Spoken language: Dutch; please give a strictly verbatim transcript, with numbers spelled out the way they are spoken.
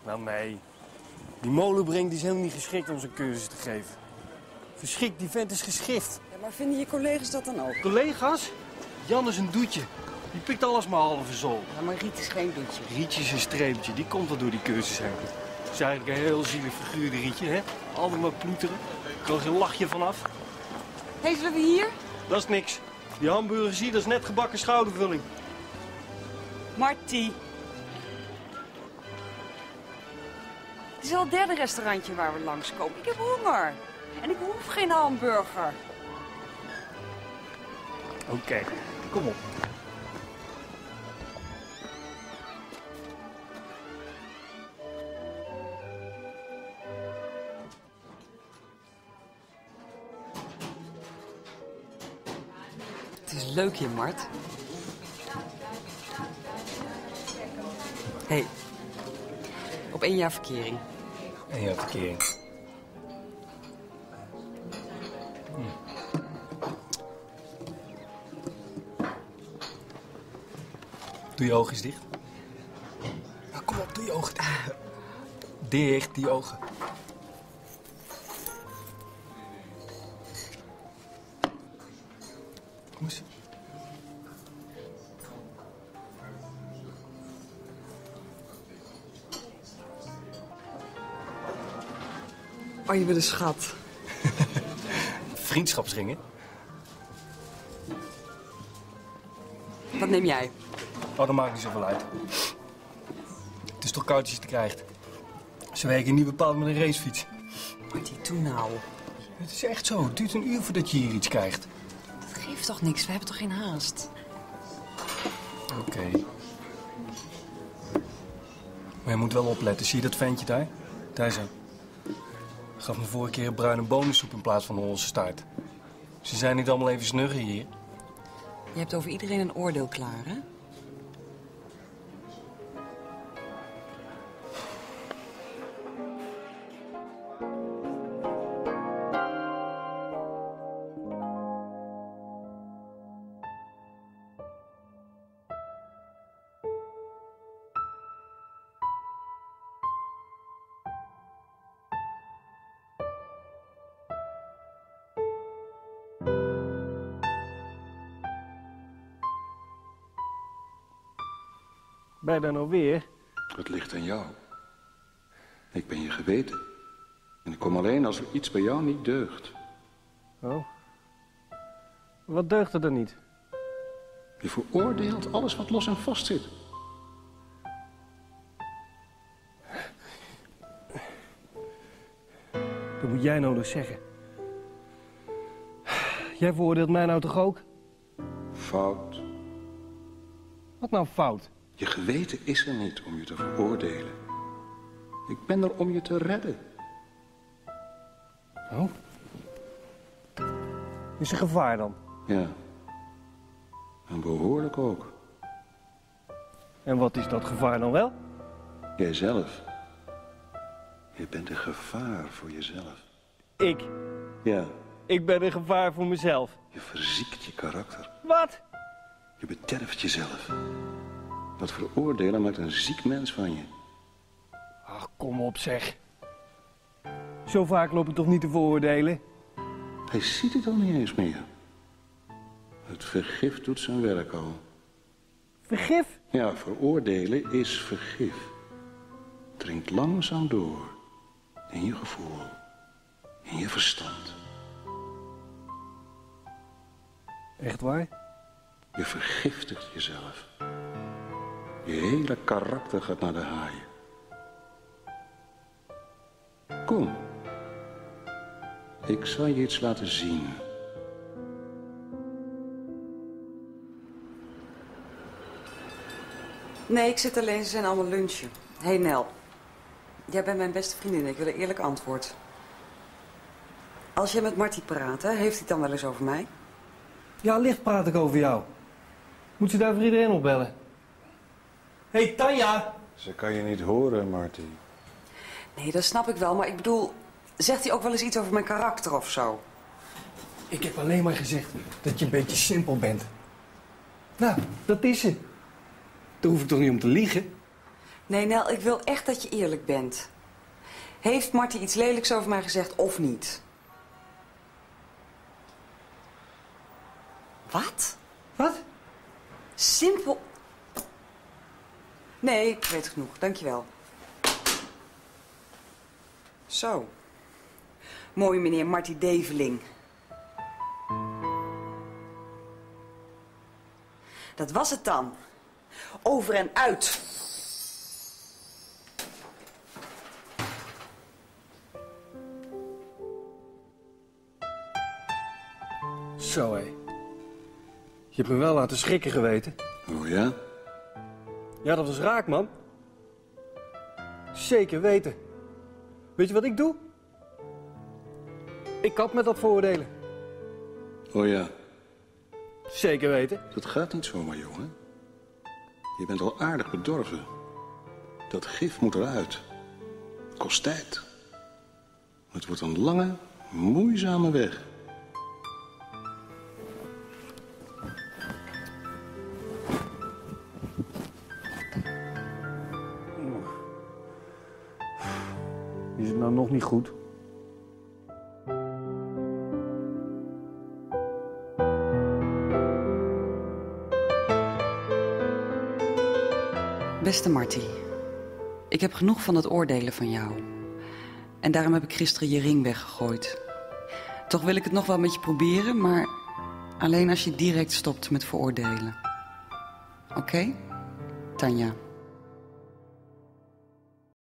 Nou, nee. Die molenbreng die is helemaal niet geschikt om zo'n cursus te geven. Geschikt, die vent is geschift. Ja, maar vinden je collega's dat dan ook? Collega's? Jan is een doetje. Die pikt alles maar halve zool. Ja, maar Riet is geen doetje. Rietje is een streepje, die komt wel door die cursus heen. Het is eigenlijk een heel zielig figuur, die Rietje, hè? Altijd maar ploeteren. Er kan geen lachje vanaf. Hé, zullen we hier? Dat is niks. Die hamburgers hier, dat is net gebakken schoudervulling. Marty. Het is al het derde restaurantje waar we langskomen. Ik heb honger. En ik hoef geen hamburger. Oké, okay. Kom op. Het is leuk hier, Mart. Hé, hey, op één jaar verkering. Eén jaar verkering. Hm. Doe je ogen eens dicht. Nou, kom op, doe je ogen dicht. Dicht, die ogen. Kom eens. Oh, je bent een schat. Vriendschapsringen. Wat neem jij? Oh, dat maakt niet zoveel uit. Het is toch koud als je het krijgt. Ze werken niet bepaald met een racefiets. Marty, doe nou. Het is echt zo. Het duurt een uur voordat je hier iets krijgt. Dat geeft toch niks? We hebben toch geen haast? Oké. Okay. Maar je moet wel opletten. Zie je dat ventje daar? Daar zo. Gaf me vorige keer een bruine bonensoep in plaats van een Hollandse staart. Ze zijn niet allemaal even snugger hier. Je hebt over iedereen een oordeel klaar, hè? Ben je daar nou weer? Het ligt aan jou. Ik ben je geweten. En ik kom alleen als er iets bij jou niet deugt. Oh. Wat deugt er dan niet? Je veroordeelt alles wat los en vast zit. Dat moet jij nou dus zeggen. Jij veroordeelt mij nou toch ook? Fout. Wat nou fout? Je geweten is er niet om je te veroordelen. Ik ben er om je te redden. Oh? Is er gevaar dan? Ja. En behoorlijk ook. En wat is dat gevaar dan wel? Jijzelf. Je bent een gevaar voor jezelf. Ik? Ja. Ik ben een gevaar voor mezelf. Je verziekt je karakter. Wat? Je bederft jezelf. Dat veroordelen maakt een ziek mens van je. Ach, kom op zeg. Zo vaak loop ik toch niet te veroordelen? Hij ziet het al niet eens meer. Het vergif doet zijn werk al. Vergif? Ja, veroordelen is vergif. Dringt langzaam door. In je gevoel. In je verstand. Echt waar? Je vergiftigt jezelf. Je hele karakter gaat naar de haaien. Kom. Ik zal je iets laten zien. Nee, ik zit alleen. Ze zijn allemaal lunchen. Hé, hey Nel. Jij bent mijn beste vriendin. Ik wil een eerlijk antwoord. Als jij met Marty praat, hè, heeft hij het dan wel eens over mij? Ja, licht praat ik over jou. Moet ze daar voor iedereen opbellen? Hé, hey, Tanja! Ze kan je niet horen, Marty. Nee, dat snap ik wel. Maar ik bedoel, zegt hij ook wel eens iets over mijn karakter of zo? Ik heb alleen maar gezegd dat je een beetje simpel bent. Nou, dat is ze. Daar hoef ik toch niet om te liegen? Nee, Nel, ik wil echt dat je eerlijk bent. Heeft Marty iets lelijks over mij gezegd of niet? Wat? Wat? Simpel. Nee, ik weet genoeg. Dankjewel. Zo. Mooi, meneer Marty Develing. Dat was het dan. Over en uit. Zo, hé. Je hebt me wel laten schrikken geweten. Oh ja? Ja, dat was raak, man. Zeker weten. Weet je wat ik doe? Ik kap met dat vooroordelen. Oh ja? Zeker weten. Dat gaat niet zomaar, jongen. Je bent al aardig bedorven. Dat gif moet eruit. Het kost tijd. Het wordt een lange, moeizame weg. Is het nou nog niet goed? Beste Marty, ik heb genoeg van het oordelen van jou. En daarom heb ik gisteren je ring weggegooid. Toch wil ik het nog wel met je proberen, maar alleen als je direct stopt met veroordelen. Oké? Okay? Tanja.